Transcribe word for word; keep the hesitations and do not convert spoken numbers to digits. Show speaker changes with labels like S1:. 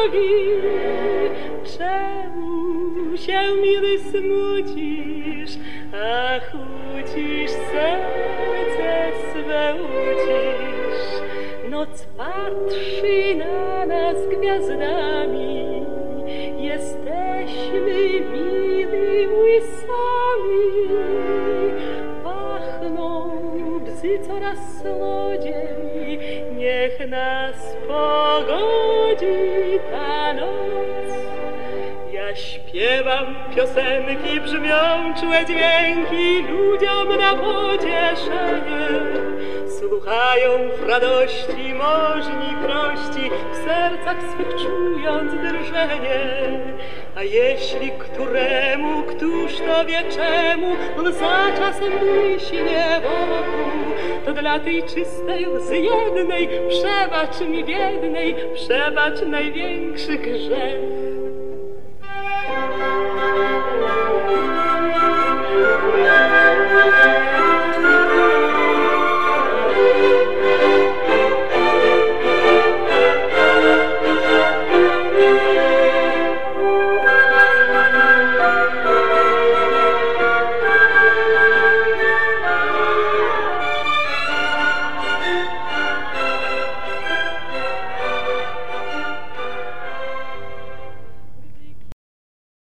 S1: drogi. Czemu się, miły, smucisz, a chucisz, serce swe łucisz? Noc patrzy na nas gwiazdami, jesteśmy mili łysami. Pachną bzy coraz słodziej, niech nas pogodzi ta noc. Ja śpiewam piosenki, brzmią czułe dźwięki, ludziom na pocieszenie. Słuchają w radości możni prości, w sercach swych czując drżenie. A jeśli któremu, któż to wie czemu, łza czasem błyśnie wokół, to dla tej czystej łzy jednej przebacz mi biednej, przebacz największy grzech.